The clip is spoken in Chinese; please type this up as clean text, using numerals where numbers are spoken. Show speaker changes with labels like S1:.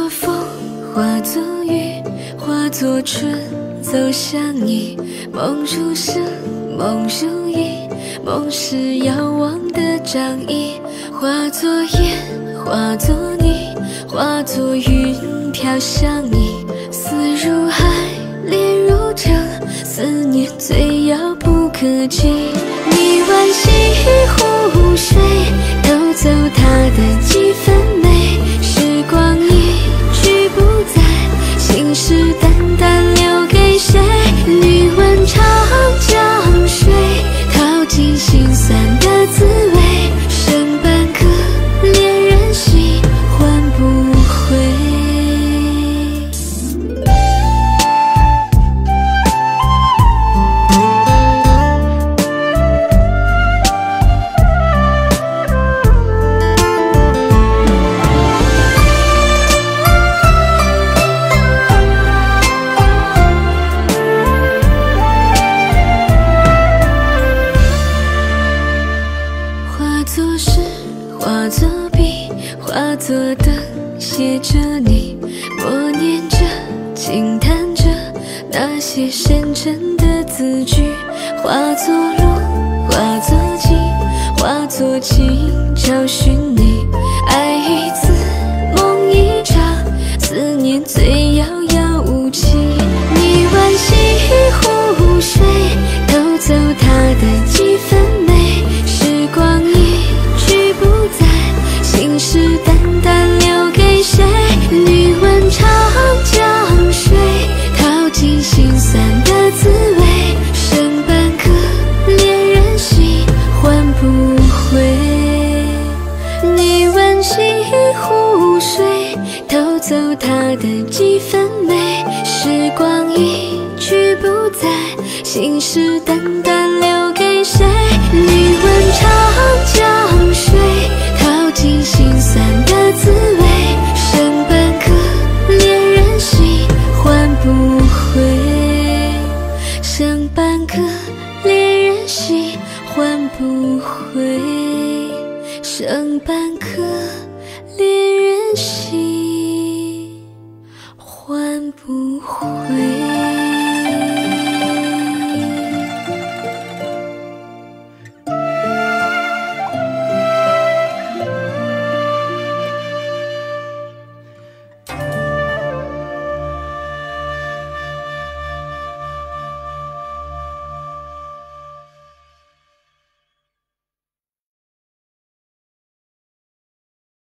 S1: 作风，化作雨，化作春，走向你。梦如诗，梦如影，梦是遥望的掌印。化作烟，化作泥，化作云飘向你。思如海，恋如城，思念最遥不可及。你惋惜湖水，偷走它的几分美。时光一去不再，心事淡淡留给谁？你问长江水，淘尽心酸的滋味。剩半颗恋人心，换不回。化作笔，化作灯，写着你，默念着，轻弹着那些深沉的字句。化作路，化作景，化作情，找寻你。爱一次，梦一场，思念最遥遥无期。你惋惜湖水，偷走它的几分美。时光一去不再，心事淡淡留给谁？你问长江水，淘尽心酸的滋味。剩半颗恋人心，换不回。你惋惜湖水，偷走它的几分美。时光一去不再，心事淡淡留给谁？你问长江水，淘尽心酸的滋味。剩半颗恋人心，换不回。剩半颗恋人心，换不回。剩半颗恋人心，换不回。